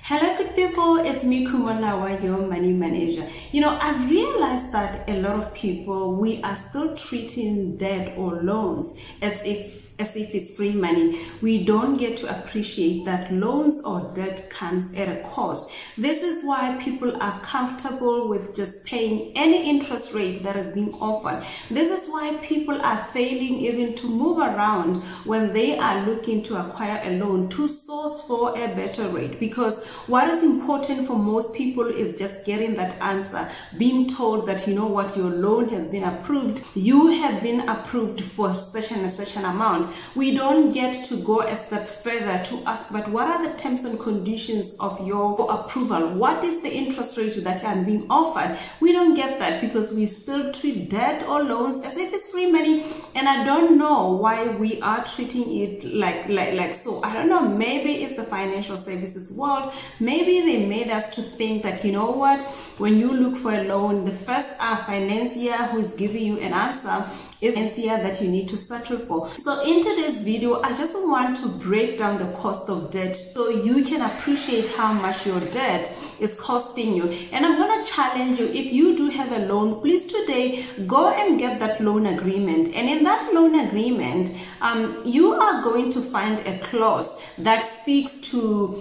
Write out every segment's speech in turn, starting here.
Hello good people, it's me Kumalawa, your money manager. I've realized that a lot of people, we are still treating debt or loans as if it's free money. We don't get to appreciate that loans or debt comes at a cost. This is why people are comfortable with just paying any interest rate that is being offered. This is why people are failing even to move around when they are looking to acquire a loan to source for a better rate. Because what is important for most people is just getting that answer, being told that you know what, your loan has been approved, you have been approved for such and such an amount. We don't get to go a step further to ask, but what are the terms and conditions of your approval? What is the interest rate that I'm being offered? We don't get that because we still treat debt or loans as if it's free money. And I don't know why we are treating it like so. I don't know, maybe it's the financial services world. Maybe they made us to think that, you know what, when you look for a loan, the first financier who is giving you an answer is the financier that you need to settle for. So in today's video, I just want to break down the cost of debt so you can appreciate how much your debt is costing you. And I'm going to challenge you, if you do have a loan, please today go and get that loan agreement. And in that loan agreement, you are going to find a clause that speaks to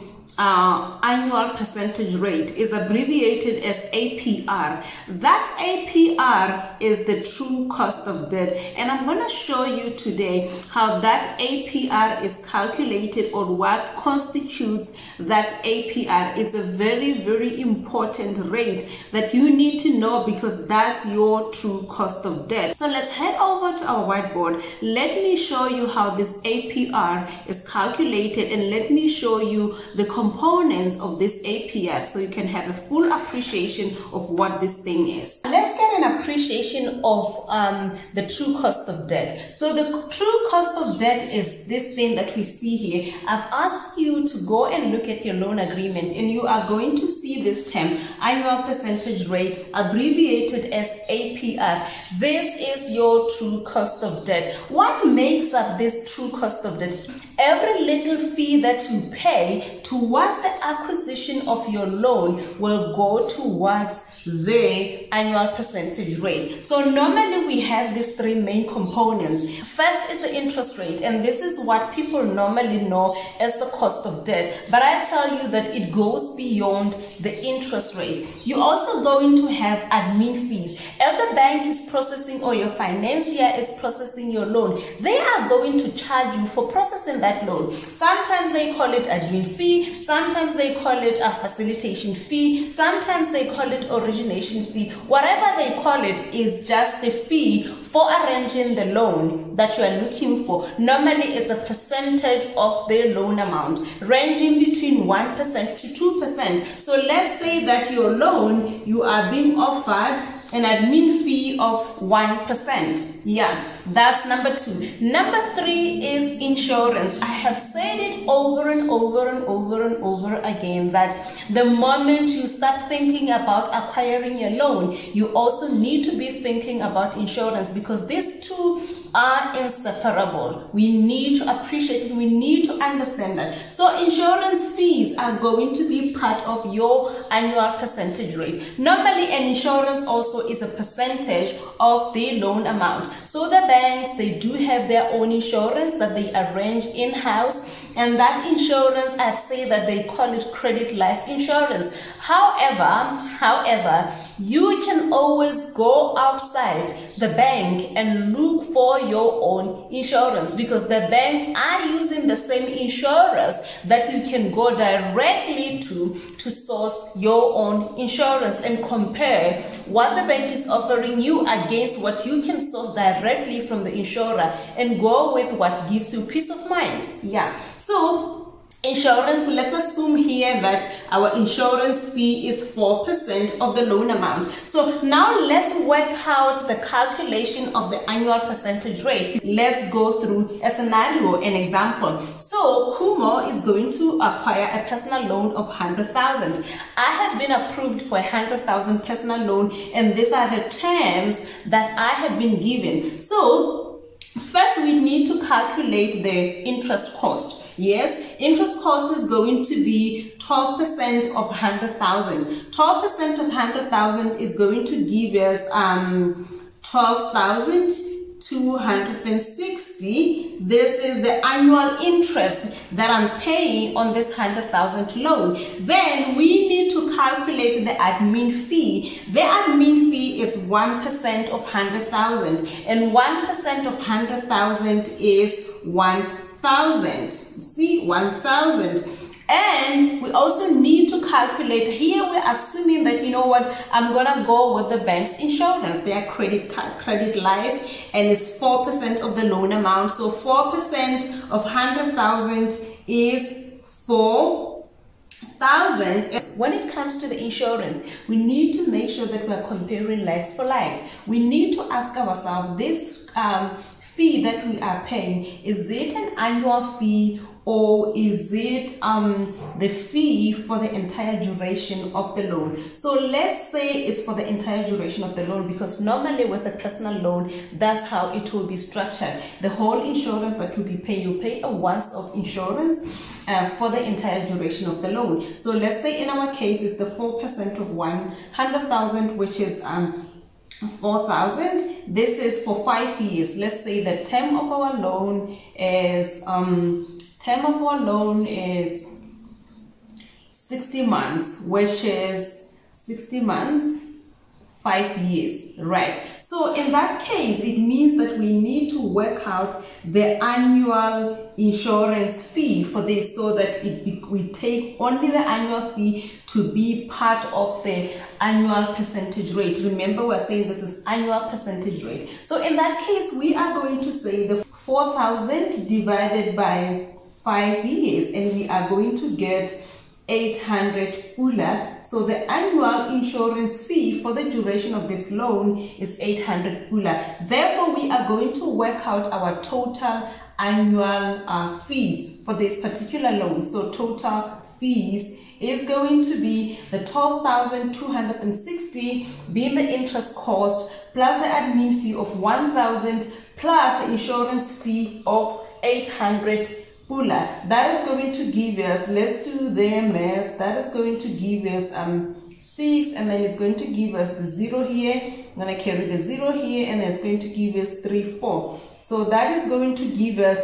annual percentage rate, is abbreviated as APR. That APR is the true cost of debt, and I'm going to show you today how that APR is calculated or what constitutes that APR. It's a very, very important rate that you need to know because that's your true cost of debt. So let's head over to our whiteboard. Let me show you how this APR is calculated, and let me show you the components of this APR so you can have a full appreciation of what this thing is. Let's get an appreciation of the true cost of debt. So the true cost of debt is this thing that we see here. I've asked you to go and look at your loan agreement, and you are going to see this term, annual percentage rate, abbreviated as APR. This is your true cost of debt. What makes up this true cost of debt? Every little fee that you pay towards the acquisition of your loan will go towards the annual percentage rate. So normally we have these three main components. First is the interest rate, and this is what people normally know as the cost of debt. But I tell you that it goes beyond the interest rate. You're also going to have admin fees. As the bank is processing or your financier is processing your loan, they are going to charge you for processing that loan. Sometimes they call it admin fee, sometimes they call it a facilitation fee, sometimes they call it origination fee. Whatever they call it is just the fee for arranging the loan that you are looking for. Normally it's a percentage of the loan amount, ranging between 1% to 2%. So let's say that your loan, you are being offered an admin fee of 1%. Yeah, that's number two. Number three is insurance. I have said it over and over and over and over again that the moment you start thinking about acquiring a loan, you also need to be thinking about insurance, because these two are inseparable. We need to appreciate it. We need to understand that. So insurance fees are going to be part of your annual percentage rate. Normally an insurance also is a percentage of the loan amount. So the banks, they do have their own insurance that they arrange in-house, and that insurance, I've said that they call it credit life insurance. However, you can always go outside the bank and look for your own insurance, because the banks are using the same insurers that you can go directly to source your own insurance and compare what the bank is offering you against what you can source directly from the insurer and go with what gives you peace of mind. Yeah. So insurance, let's assume here that our insurance fee is 4% of the loan amount. So now let's work out the calculation of the annual percentage rate. Let's go through a scenario, an example. So Kumo is going to acquire a personal loan of 100,000. I have been approved for a 100,000 personal loan, and these are the terms that I have been given. So first we need to calculate the interest cost. Yes, interest cost is going to be 12% of 100,000. 12% of 100,000 is going to give us 12,260. This is the annual interest that I'm paying on this 100,000 loan. Then we need to calculate the admin fee. The admin fee is 1% of 100,000, and 1% of 100,000 is 1,000. See, 1,000. And we also need to calculate, here we're assuming that, you know what, I'm going to go with the bank's insurance, their credit life, and it's 4% of the loan amount. So 4% of 100,000 is 4,000. When it comes to the insurance, we need to make sure that we're comparing likes for likes. We need to ask ourselves, this fee that we are paying, is it an annual fee, or is it the fee for the entire duration of the loan? So let's say it's for the entire duration of the loan, because normally with a personal loan, that's how it will be structured. The whole insurance that you'll be paying, you pay a once-off insurance for the entire duration of the loan. So let's say in our case, it's the 4% of 100,000, which is 4,000. This is for 5 years. Let's say the term of our loan is 60 months, which is 60 months, 5 years, right? So in that case, it means that we need to work out the annual insurance fee for this, so that we take only the annual fee to be part of the annual percentage rate. Remember, we're saying this is annual percentage rate. So in that case, we are going to say the 4,000 divided by 5 years, and we are going to get 800 pula. So the annual insurance fee for the duration of this loan is 800 pula. Therefore, we are going to work out our total annual fees for this particular loan. So total fees is going to be the 12,260 being the interest cost, plus the admin fee of 1,000, plus the insurance fee of 800 pula. That is going to give us, let's do the math, that is going to give us 6, and then it's going to give us the 0 here. I'm going to carry the 0 here, and it's going to give us 3, 4. So that is going to give us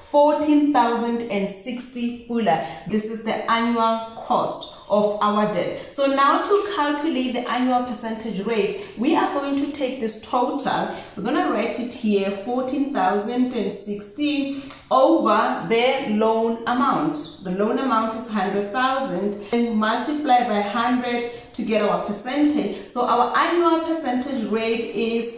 14,060 pula. This is the annual cost of our debt. So now to calculate the annual percentage rate, we are going to take this total, we're going to write it here, 14,060 over the loan amount. The loan amount is 100,000, and multiply by 100 to get our percentage. So our annual percentage rate is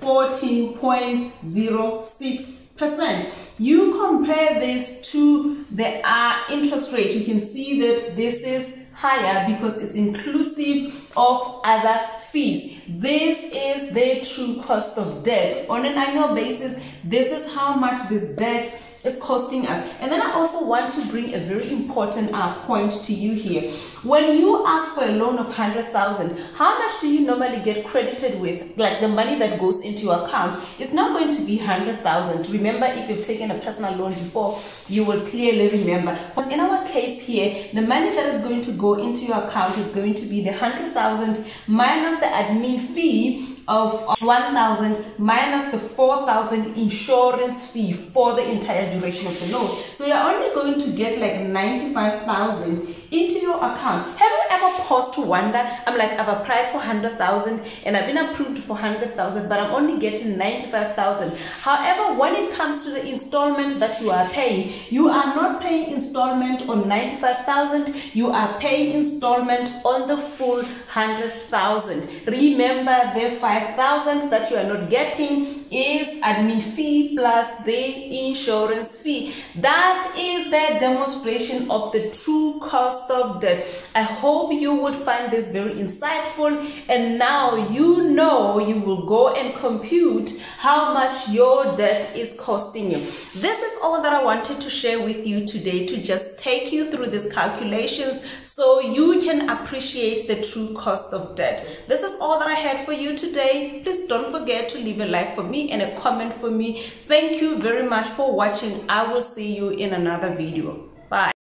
14.06%. You compare this to the interest rate, you can see that this is higher because it's inclusive of other fees. This is the true cost of debt. On an annual basis, this is how much this debt is costing us. And then I also want to bring a very important point to you here. When you ask for a loan of 100,000, how much do you normally get credited with? Like the money that goes into your account is not going to be 100,000. Remember, if you've taken a personal loan before, you will clearly remember. But in our case here, the money that is going to go into your account is going to be the 100,000 minus the admin fee of 1,000 minus the 4,000 insurance fee for the entire duration of the loan. So you're only going to get like 95,000 into your account. Have you ever paused to wonder, I'm like, I've applied for 100,000 and I've been approved for 100,000, but I'm only getting 95,000. However, when it comes to the installment that you are paying, you are not paying installment on 95,000, you are paying installment on the full 100,000. Remember, the 5,000 that you are not getting is admin fee plus the insurance fee. That is the demonstration of the true cost cost of debt. I hope you would find this very insightful, and now you know you will go and compute how much your debt is costing you. This is all that I wanted to share with you today, to just take you through these calculations so you can appreciate the true cost of debt. This is all that I had for you today. Please don't forget to leave a like for me and a comment for me. Thank you very much for watching. I will see you in another video. Bye.